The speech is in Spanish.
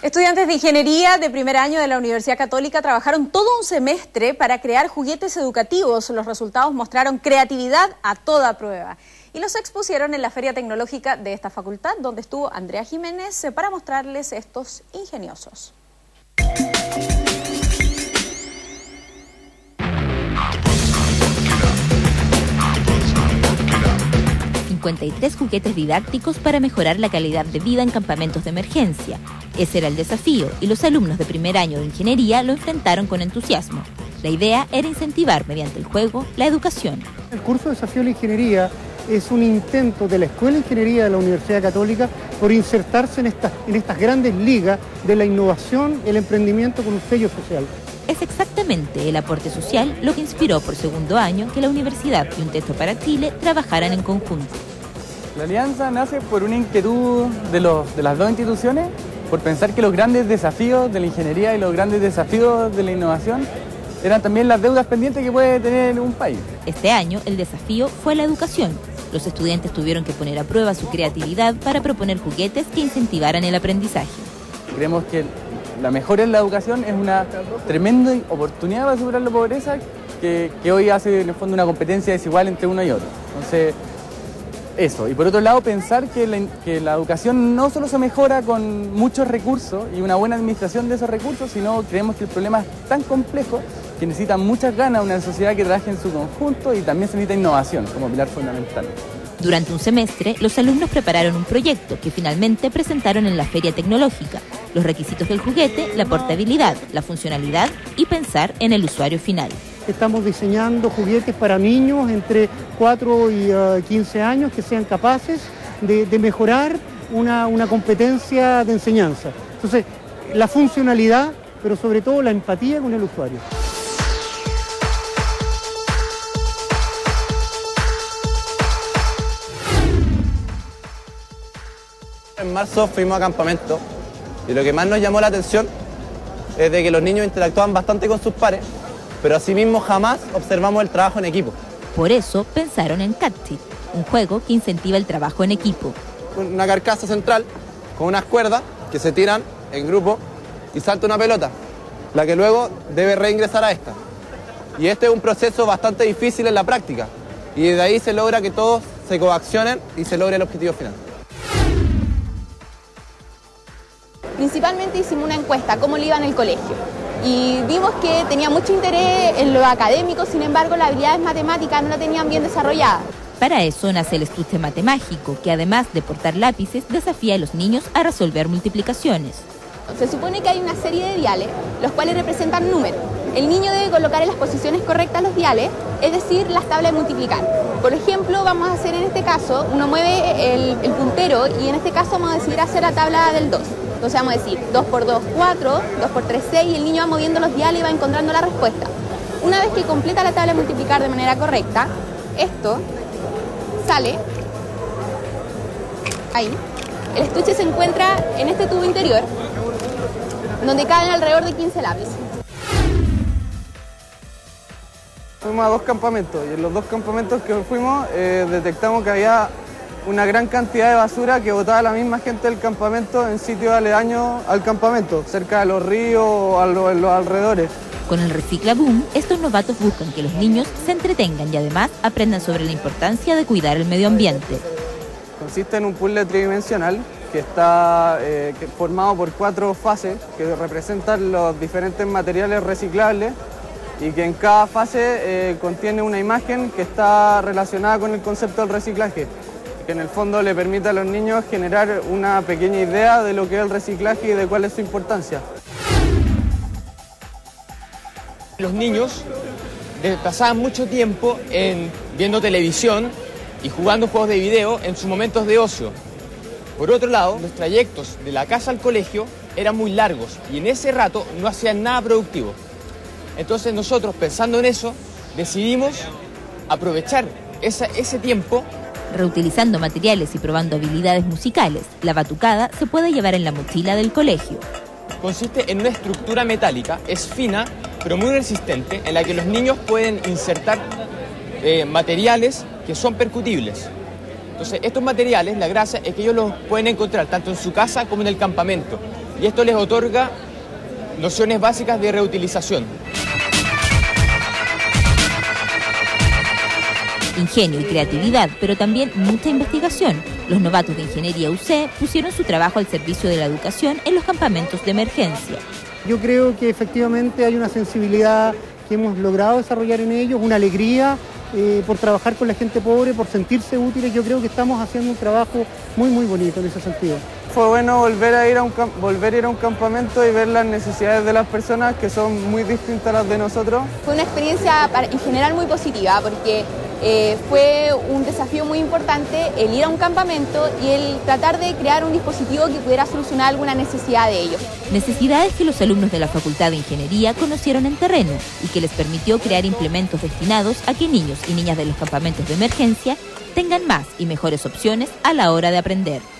Estudiantes de ingeniería de primer año de la Universidad Católica trabajaron todo un semestre para crear juguetes educativos. Los resultados mostraron creatividad a toda prueba y los expusieron en la Feria Tecnológica de esta facultad, donde estuvo Andrea Jiménez para mostrarles estos ingeniosos. 53 juguetes didácticos para mejorar la calidad de vida en campamentos de emergencia. Ese era el desafío y los alumnos de primer año de ingeniería lo enfrentaron con entusiasmo. La idea era incentivar mediante el juego la educación. El curso Desafío de la Ingeniería es un intento de la Escuela de Ingeniería de la Universidad Católica por insertarse en estas grandes ligas de la innovación, el emprendimiento con un sello social. Es exactamente el aporte social lo que inspiró por segundo año que la universidad y un texto para Chile trabajaran en conjunto. La alianza nace por una inquietud de las dos instituciones, por pensar que los grandes desafíos de la ingeniería y los grandes desafíos de la innovación eran también las deudas pendientes que puede tener un país. Este año el desafío fue la educación. Los estudiantes tuvieron que poner a prueba su creatividad para proponer juguetes que incentivaran el aprendizaje. Creemos que la mejora en la educación es una tremenda oportunidad para superar la pobreza que hoy hace en el fondo una competencia desigual entre uno y otro. Entonces, eso. Y por otro lado, pensar que la educación no solo se mejora con muchos recursos y una buena administración de esos recursos, sino creemos que el problema es tan complejo que necesita muchas ganas una sociedad que trabaje en su conjunto y también se necesita innovación como pilar fundamental. Durante un semestre, los alumnos prepararon un proyecto que finalmente presentaron en la Feria Tecnológica. Los requisitos del juguete, la portabilidad, la funcionalidad y pensar en el usuario final. Estamos diseñando juguetes para niños entre 4 y 15 años que sean capaces de mejorar una competencia de enseñanza. Entonces, la funcionalidad, pero sobre todo la empatía con el usuario. En marzo fuimos a campamento y lo que más nos llamó la atención es de que los niños interactuaban bastante con sus pares, pero asimismo jamás observamos el trabajo en equipo. Por eso pensaron en Catchit, un juego que incentiva el trabajo en equipo. Una carcasa central con unas cuerdas que se tiran en grupo y salta una pelota, la que luego debe reingresar a esta. Y este es un proceso bastante difícil en la práctica y de ahí se logra que todos se coaccionen y se logre el objetivo final. Principalmente hicimos una encuesta, cómo le iba en el colegio, y vimos que tenía mucho interés en lo académico, sin embargo las habilidades matemáticas no la tenían bien desarrollada. Para eso nace el estuche matemágico, que además de portar lápices, desafía a los niños a resolver multiplicaciones. Se supone que hay una serie de diales, los cuales representan números. El niño debe colocar en las posiciones correctas los diales, es decir, las tablas de multiplicar. Por ejemplo, vamos a hacer en este caso, uno mueve el puntero y en este caso vamos a decidir hacer la tabla del 2. Entonces vamos a decir 2 por 2, 4, 2 por 3, 6 y el niño va moviendo los diales y va encontrando la respuesta. Una vez que completa la tabla de multiplicar de manera correcta, esto sale ahí. El estuche se encuentra en este tubo interior, donde caben alrededor de 15 lápices. Fuimos a 2 campamentos y en los 2 campamentos que fuimos detectamos que había una gran cantidad de basura que botaba la misma gente del campamento en sitios aledaños al campamento, cerca de los ríos o en los alrededores. Con el Recicla Boom, estos novatos buscan que los niños se entretengan y además aprendan sobre la importancia de cuidar el medio ambiente. Consiste en un puzzle tridimensional que está formado por 4 fases que representan los diferentes materiales reciclables y que en cada fase contiene una imagen que está relacionada con el concepto del reciclaje, que en el fondo le permite a los niños generar una pequeña idea de lo que es el reciclaje y de cuál es su importancia. Los niños pasaban mucho tiempo viendo televisión y jugando juegos de video en sus momentos de ocio. Por otro lado, los trayectos de la casa al colegio eran muy largos y en ese rato no hacían nada productivo. Entonces nosotros, pensando en eso, decidimos aprovechar ese tiempo. Reutilizando materiales y probando habilidades musicales, la batucada se puede llevar en la mochila del colegio. Consiste en una estructura metálica, es fina, pero muy resistente, en la que los niños pueden insertar materiales que son percutibles. Entonces, estos materiales, la gracia es que ellos los pueden encontrar tanto en su casa como en el campamento. y esto les otorga nociones básicas de reutilización. Ingenio y creatividad, pero también mucha investigación. Los novatos de Ingeniería UC pusieron su trabajo al servicio de la educación en los campamentos de emergencia. Yo creo que efectivamente hay una sensibilidad que hemos logrado desarrollar en ellos, una alegría por trabajar con la gente pobre, por sentirse útiles. Yo creo que estamos haciendo un trabajo muy bonito en ese sentido. Fue bueno volver a ir a un campamento y ver las necesidades de las personas, que son muy distintas a las de nosotros. Fue una experiencia en general muy positiva, porque fue un desafío muy importante el ir a un campamento y el tratar de crear un dispositivo que pudiera solucionar alguna necesidad de ellos. Necesidades que los alumnos de la Facultad de Ingeniería conocieron en terreno y que les permitió crear implementos destinados a que niños y niñas de los campamentos de emergencia tengan más y mejores opciones a la hora de aprender.